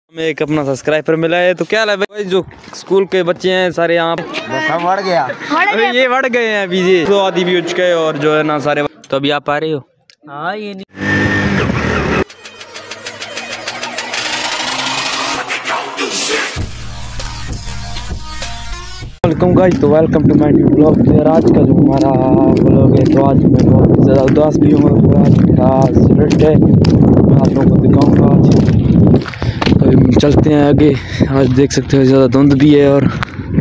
हमें एक अपना सब्सक्राइबर मिला है। तो क्या लगा भाई, जो स्कूल के बच्चे हैं सारे यहाँ सब बढ़ गया, अभी ये बढ़ गए हैं अभी जी, तो आदि भी उठ गए और जो है ना सारे। तो अभी आप आ रहे हो? हाँ ये नहीं। वेलकम गाइस, तो welcome to my new blog. तो यार आज का जो हमारा ब्लॉग है, तो आज मैं बहुत ज़्यादा उदास भी हूँ और आज मेरा सिगरेट है, मैं आप लोगों को दिखाऊंगा आज। तो चलते हैं आगे। आज देख सकते हो ज़्यादा धुंध भी है और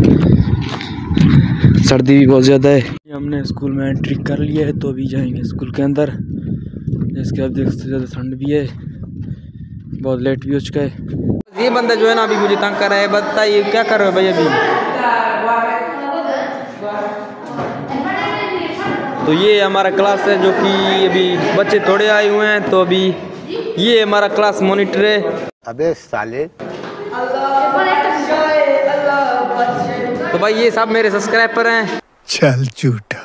सर्दी भी बहुत ज़्यादा है। हमने स्कूल में एंट्री कर लिया है, तो अभी जाएंगे स्कूल के अंदर। इसके आप देख सकते हो ज़्यादा ठंड भी है, बहुत लेट भी हो चुका है। ये बंदा जो है ना अभी मुझे तंग कर रहा है। बताइए क्या कर रहे हो भाई अभी? तो ये हमारा क्लास है, जो कि अभी बच्चे थोड़े आए हुए हैं। तो अभी ये हमारा क्लास मॉनिटर है। अबे साले, तो भाई ये सब मेरे सब्सक्राइबर हैं। चल झूठा।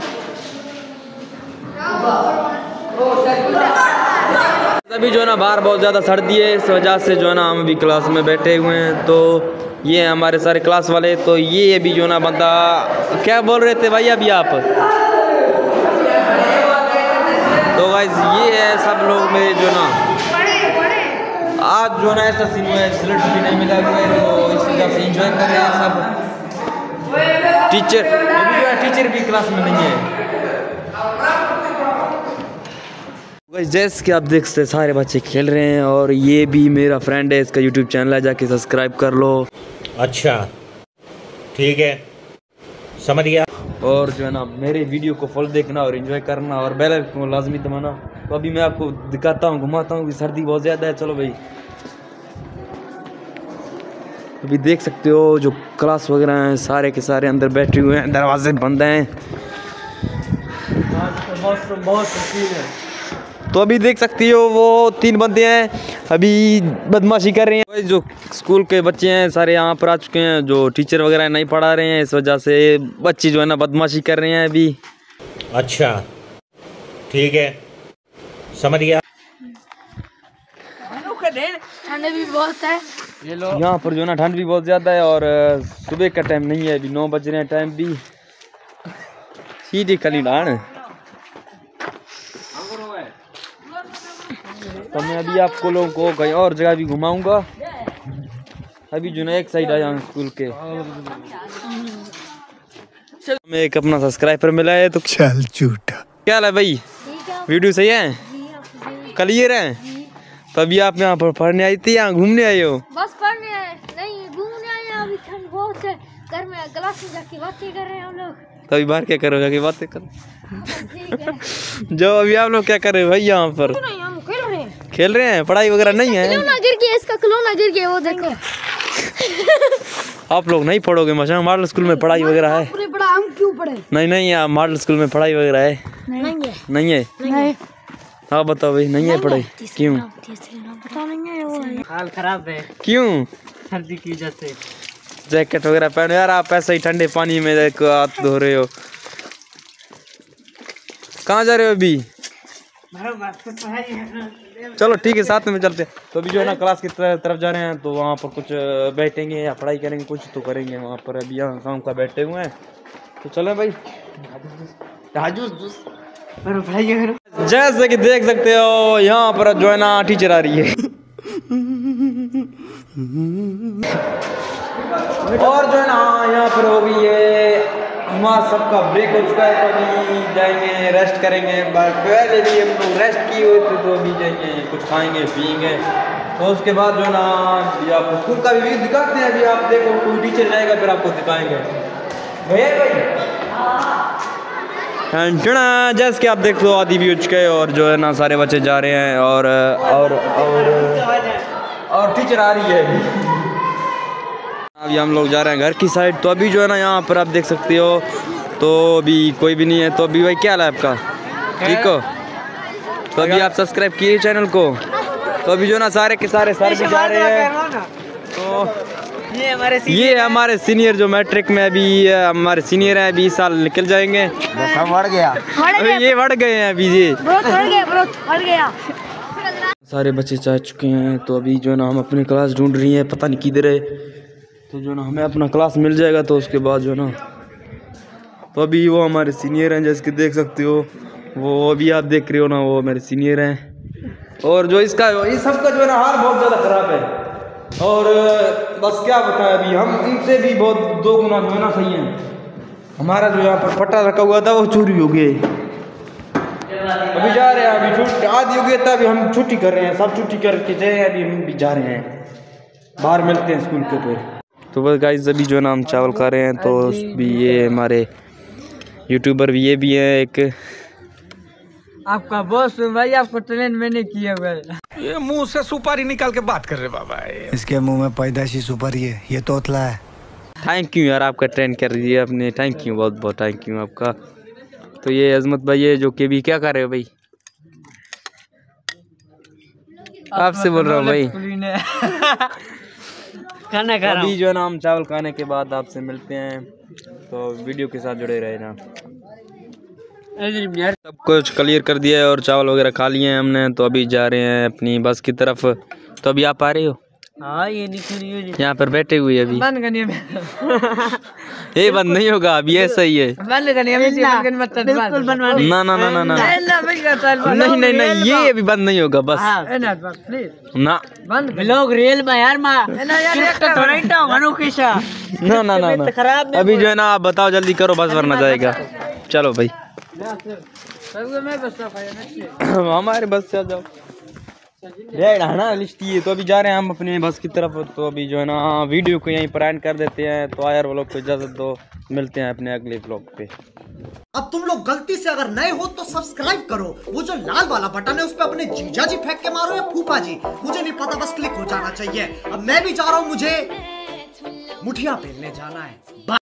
अभी जो है ना बाहर बहुत ज़्यादा सर्दी है, इस वजह से जो है ना हम अभी क्लास में बैठे हुए हैं। तो ये हैं हमारे सारे क्लास वाले। तो ये अभी जो है ना बंदा क्या बोल रहे थे भाई अभी आप? तो गाइस ये है सब लोग मेरे जो ना, आज जो है ना ऐसा सीन हुआ है, सिगरेट भी नहीं मिला हुआ है, तो इस वजह से एंजॉय कर रहे हैं सब। टीचर अभी जो है टीचर भी क्लास में नहीं है। गाइस जैसे कि आप देख सकते सारे बच्चे खेल रहे हैं और ये भी मेरा फ्रेंड है, इसका यूट्यूब चैनल है, जाके सब्सक्राइब कर लो। अच्छा ठीक है, समझ गया। और जो है ना मेरे वीडियो को फुल देखना और एंजॉय करना और बेल आइकन को लाजमी दबाना। तो अभी मैं आपको दिखाता हूँ, घुमाता हूँ कि सर्दी बहुत ज़्यादा है। चलो भाई, अभी देख सकते हो जो क्लास वगैरह हैं सारे के सारे अंदर बैठे हुए हैं, दरवाजे बंद हैं। बहुत है। तो अभी देख सकती हो वो 3 बंदे हैं, अभी बदमाशी कर रहे हैं। जो स्कूल के बच्चे हैं सारे यहाँ पर आ चुके हैं, जो टीचर वगैरह नहीं पढ़ा रहे हैं, इस वजह से बच्चे जो है ना बदमाशी कर रहे हैं अभी। अच्छा ठीक है, समझ गया। ठंड भी बहुत है यहाँ पर जो है ना, ठंड भी बहुत ज़्यादा है और सुबह का टाइम नहीं है, अभी 9 बज रहे हैं टाइम भी। सीधी खली डान। तो मैं अभी आपको लोगों को कहीं और जगह भी घुमाऊंगा। अभी जो ना एक साइड आया हूँ स्कूल के। हमें एक अपना सब्सक्राइबर मिला है। तो चल झूठा। क्या है भाई, वीडियो सही है? क्लियर है? तो अभी आप यहाँ पर पढ़ने आई थी या घूमने आए हो? बस पढ़ने आए, नहीं घूमने आए हैं। अभी ठंड बहुत है, घर में क्लास में जाके बातें कर रहे हैं हम लोग। तो अभी बाहर क्या करो, जाके बातें करो। ठीक है। जो अभी आप लोग क्या कर रहे हो भाई यहाँ पर? हम खेल रहे हैं, पढ़ाई वगैरह नहीं है? खिलौना गिर गया, इसका खिलौना गिर गया, वो देखो। आप लोग नहीं पढ़ोगे? मशा मॉडल स्कूल में पढ़ाई वगैरह है? पढ़ा, हम क्यों पढ़े? नहीं यार, मॉडल स्कूल में पढ़ाई वगैरह है? नहीं है। हाँ बताओ भाई, नहीं है पढ़ाई? क्यों? पता नहीं है, वो हाल खराब है। क्यों? सर्दी की वजह से। जैकेट वगैरह पहनो यार, आप ऐसे ही ठंडे पानी में हाथ धो रहे हो। कहाँ जा रहे हो अभी? चलो ठीक है, साथ में चलते हैं। तो अभी जो है ना क्लास की तरफ जा रहे हैं, तो वहाँ पर कुछ बैठेंगे या पढ़ाई करेंगे, कुछ तो करेंगे वहाँ पर। अभी यहाँ शाम का बैठे हुए हैं, तो चलो भाई। जैसे कि देख सकते हो यहाँ पर जो है ना टीचर आ रही है। और जो है ना यहाँ पर हो गई है, हमारा सबका ब्रेक हो चुका है। तो अभी जाएंगे रेस्ट करेंगे। पहले भी हम लोग रेस्ट किए हुए थे, तो अभी जाएंगे कुछ खाएंगे पिएंगे। तो उसके बाद जो है ना आपको स्कूल का भी व्यू दिखाते हैं। अभी आप देखो कोई टीचर जाएगा, फिर आपको दिखाएंगे भाई। जैसे कि आप देख लो आदि भी उठ गए और जो है ना सारे बच्चे जा रहे हैं और टीचर आ रही है। अभी हम लोग जा रहे हैं घर की साइड। तो अभी जो है ना यहाँ पर आप देख सकते हो, तो अभी कोई भी नहीं है। तो अभी भाई क्या हाल है आपका? ठीक हो? तो अभी आप सब्सक्राइब किए चैनल को। तो अभी जो ना सारे के सारे सर भी जा रहे हैं। तो ये हमारे सीनियर जो मैट्रिक में अभी हमारे सीनियर हैं, अभी इस साल निकल जाएंगे। सब बढ़ गया, अभी ये बढ़ गए हैं अभी जी, बढ़ गया। सारे बच्चे जा चुके हैं, तो अभी जो है ना हम अपनी क्लास ढूंढ रही हैं, पता नहीं किधर है। तो जो है ना हमें अपना क्लास मिल जाएगा, तो उसके बाद जो है ना, तो अभी वो हमारे सीनियर हैं, जैसे कि देख सकते हो, वो अभी आप देख रहे हो ना, वो मेरे सीनियर हैं। और जो इसका इस सबका जो है ना हाल बहुत ज़्यादा ख़राब है, और बस क्या बताएं, अभी हम इनसे भी बहुत 2 गुना जो है ना सही हैं। हमारा जो यहाँ पर पट्टा रखा हुआ था वो चोरी हो गया। अभी जा रहे हैं, अभी छुट्टी आधी हो गई था, अभी हम छुट्टी कर रहे हैं, सब छुट्टी करके जाए, अभी हम भी जा रहे हैं, बाहर मिलते हैं स्कूल के ऊपर। तो बस गाइस अभी जो है ना हम चावल खा रहे हैं, तो भी ये हमारे यूट्यूबर भी ये भी है एक आपका बॉस भाई, आपको ट्रेन मैंने किया हुआ है। ये मुंह से सुपारी निकाल के बात कर रहे बाबा। इसके मुंह में पैदाशी सुपारी है, ये तोतला है। थैंक यू यार, आपका ट्रेन कर दिया आपने, थैंक यू, बहुत बहुत थैंक यू आपका। तो ये अजमत भाई है जो कि भी क्या कर रहे हो भाई? आपसे बोल रहा हूँ भाई। खाना खा रहा हूँ। अभी जो है ना हम चावल खाने के बाद आपसे मिलते हैं, तो वीडियो के साथ जुड़े रहे ना। सब कुछ क्लियर कर दिया है और चावल वगैरह खा लिए हैं हमने, तो अभी जा रहे हैं अपनी बस की तरफ। तो अभी आप आ रहे हो? हाँ, ये यहाँ पर बैठे हुए अभी बंद करनी ये बंद नहीं होगा अभी, ऐसा ही है। बंद करनी बिल्कुल बनवानी। ना ना ना ना ना नहीं नहीं नहीं, ये अभी बंद नहीं होगा बस ना। लोग रेल में यार माँ ना ना ना ना, अभी जो है ना आप बताओ, जल्दी करो बस वरना जाएगा। चलो भाई हमारे बस से आ जाओ, ना लिस्ट है। तो अभी जा रहे हैं हम अपने बस की तरफ। तो अभी जो है ना वीडियो को यहीं पर एंड कर देते हैं। तो यार व्लॉग को इजाज़त दो, मिलते हैं अपने अगले व्लॉग पे। अब तुम लोग गलती से अगर नए हो तो सब्सक्राइब करो, वो जो लाल वाला बटन है उस पर अपने जीजा जी फेंक के मारो या फूफा जी, मुझे नहीं पता, बस क्लिक हो जाना चाहिए। अब मैं भी जा रहा हूँ, मुझे मुठिया पेलने जाना है।